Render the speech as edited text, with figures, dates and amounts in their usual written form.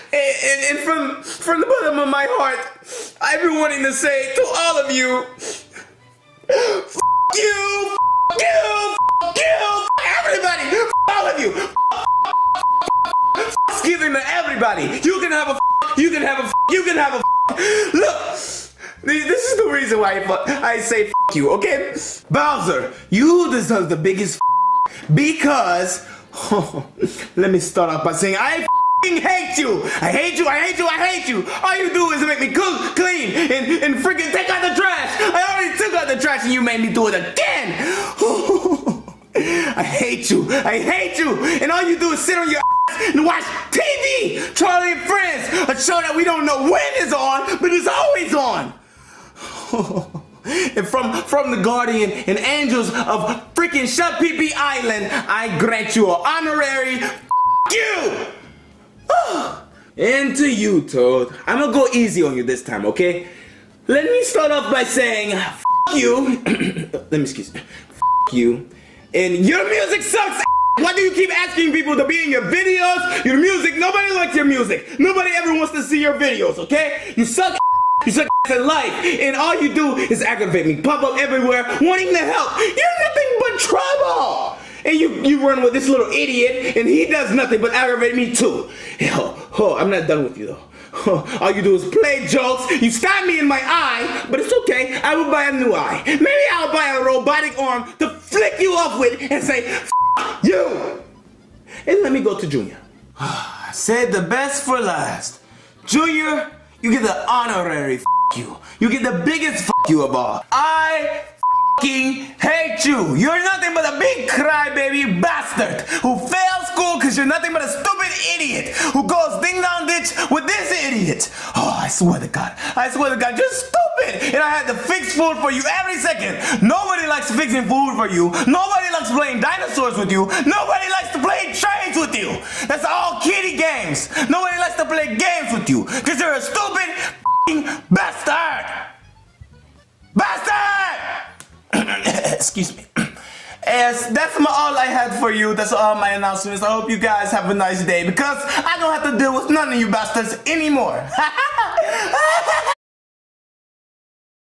And from the bottom of my heart, I've been wanting to say to all of you, F you, F you, F you, F everybody, F all of you. F giving to everybody. You can have a F, you can have a F, you can have a F. Look, this is the reason why I say F you, okay? Bowser, you deserve the biggest F because, let me start off by saying I hate you! I hate you, I hate you, I hate you! All you do is make me cook, clean, and freaking take out the trash! I already took out the trash and you made me do it again! I hate you, I hate you! And all you do is sit on your ass and watch TV! Charlie and Friends! A show that we don't know when it's on, but it's always on! And from the Guardian and Angels of freaking Shut Pee Island, I grant you an honorary you! And to you, Toad, I'm gonna go easy on you this time, okay? Let me start off by saying, F you. Let me excuse me. F you. And your music sucks. Why do you keep asking people to be in your videos? Your music, nobody likes your music. Nobody ever wants to see your videos, okay? You suck. You suck in life. And all you do is aggravate me. Pop up everywhere wanting to help. You're nothing but trouble. And you run with this little idiot, and he does nothing but aggravate me too. I'm not done with you though. All you do is play jokes. You stab me in my eye, but it's okay. I will buy a new eye. Maybe I'll buy a robotic arm to flick you off with and say, F you. And let me go to Junior. I said the best for last. Junior, you get the honorary F you. You get the biggest F you of all. I hate you. You're nothing but a big crybaby bastard who fails school because you're nothing but a stupid idiot who goes ding dong ditch with this idiot. Oh, I swear to God, you're stupid. And I had to fix food for you every second. Nobody likes fixing food for you. Nobody likes playing dinosaurs with you. Nobody likes to play trains with you. That's all kiddie games. Nobody likes to play games with you because you're a stupid bastard. Excuse me. As that's all I had for you. That's all my announcements. I hope you guys have a nice day because I don't have to deal with none of you bastards anymore.